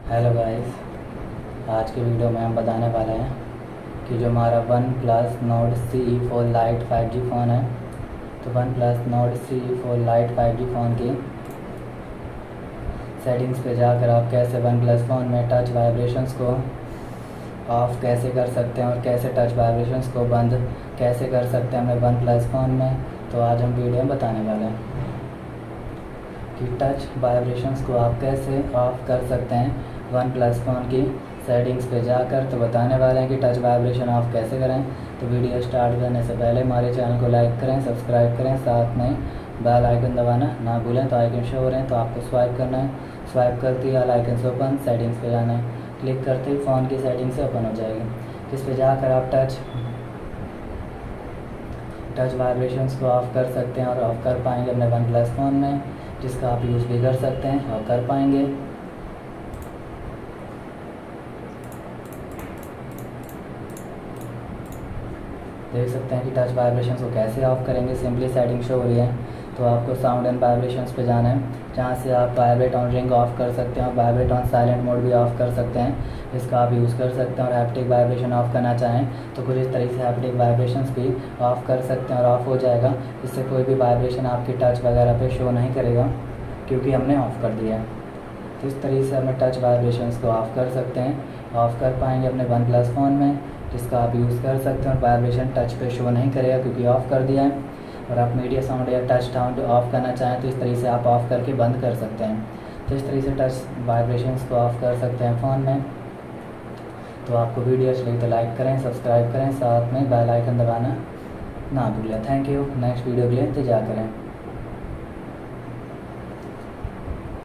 Hello guys, आज की video में हम बताने वाले हैं कि जो हमारा one plus note CE4 lite 5G phone है, तो one plus note CE4 lite 5G phone की सेटिंग्स पे जाकर आप कैसे वन प्लस फ़ोन में टच वाइब्रेशंस को ऑफ़ कैसे कर सकते हैं और कैसे टच वाइब्रेशंस को बंद कैसे कर सकते हैं अपने वन प्लस फ़ोन में। तो आज हम वीडियो में बताने वाले हैं कि टच वाइब्रेशंस को आप कैसे ऑफ़ कर सकते हैं वन प्लस फ़ोन की सेटिंग्स पे जाकर। तो बताने वाले हैं कि टच वाइब्रेशन ऑफ कैसे करें। तो वीडियो स्टार्ट करने से पहले हमारे चैनल को लाइक करें, सब्सक्राइब करें, साथ में बेल आइकन दबाना ना भूलें। तो आइकन शो हो रहे हैं तो आपको स्वाइप करना है, स्वाइप करते ही ऑल आइकन से ओपन सेटिंग्स पे जाना है, क्लिक करते ही फ़ोन की सेटिंग से ओपन हो जाएगी, जिस पे जाकर आप टच वाइब्रेशंस को ऑफ़ कर सकते हैं और ऑफ़ कर पाएंगे अपने वन प्लस फ़ोन में, जिसका आप यूज़ भी कर सकते हैं और कर पाएंगे। देख सकते हैं कि टच वाइब्रेशंस को कैसे ऑफ़ करेंगे। सिंपली सेटिंग शो हो रही है तो आपको साउंड एंड वाइब्रेशंस पे जाना है, जहाँ से आप वाइब्रेट ऑन रिंग ऑफ़ कर सकते हैं और वाइब्रेट ऑन साइलेंट मोड भी ऑफ़ कर सकते हैं। इसका आप यूज़ कर सकते हैं और हैप्टिक वाइब्रेशन ऑफ़ करना चाहें तो कुछ इस तरीके से हैप्टिक वाइब्रेशंस भी ऑफ़ कर सकते हैं और ऑफ़ हो जाएगा। इससे कोई भी वाइब्रेशन आपकी टच वगैरह पे शो नहीं करेगा क्योंकि हमने ऑफ़ कर दिया है। तो इस तरीके से अपने टच वाइब्रेशंस को ऑफ़ कर सकते हैं, ऑफ़ कर पाएंगे अपने वन प्लस फ़ोन में, जिसका आप यूज़ कर सकते हैं और वाइब्रेशन टच पे शो नहीं करेगा क्योंकि ऑफ़ कर दिया है। और आप मीडिया साउंड या टच साउंड ऑफ़ करना चाहें तो इस तरीके से आप ऑफ़ करके बंद कर सकते हैं। तो इस तरीके से टच वाइब्रेशंस को ऑफ़ कर सकते हैं फ़ोन में। तो आपको वीडियो अच्छी लगी तो लाइक करें, सब्सक्राइब करें, साथ में बेल आइकन दबाना ना भूलें। Thank you. नेक्स्ट वीडियो के लिए इंतजार करें।